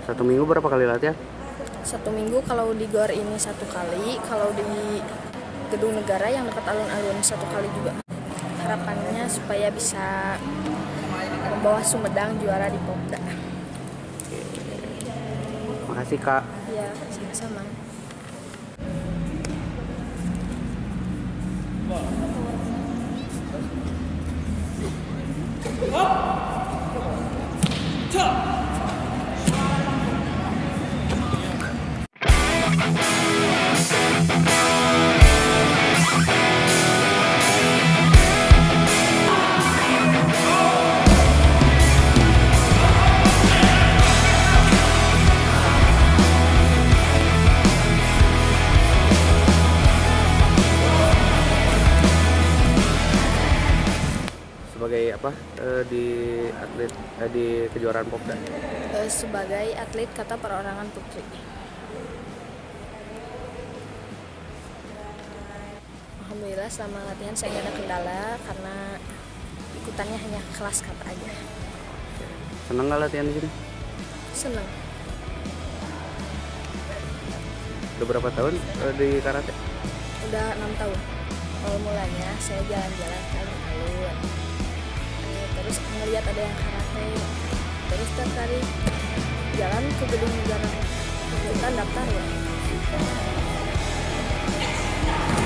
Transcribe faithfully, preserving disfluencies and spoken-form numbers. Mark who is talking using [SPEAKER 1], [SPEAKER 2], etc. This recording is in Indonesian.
[SPEAKER 1] Satu minggu berapa kali latihan?
[SPEAKER 2] Satu minggu kalau di GOR ini satu kali, kalau di Gedung Negara yang dekat alun-alun satu kali juga. Harapannya supaya bisa membawa Sumedang juara di Popda.
[SPEAKER 1] Makasih Kak.
[SPEAKER 2] Ya, sama-sama.
[SPEAKER 1] Sebagai apa eh, di atlet eh, di kejuaraan Popda?
[SPEAKER 2] Eh, sebagai atlet kata perorangan putri. Alhamdulillah selama latihan saya nggak ada kendala karena ikutannya hanya kelas kata aja.
[SPEAKER 1] Senang nggak latihan di sini?
[SPEAKER 2] Senang.
[SPEAKER 1] Udah berapa tahun eh, di karate?
[SPEAKER 2] Udah enam tahun. Awal mulanya saya jalan-jalan ke alun-alun. Eh, terus ngeliat ada yang karate. Terus tertarik jalan ke Gedung Negara. Kita daftar ya.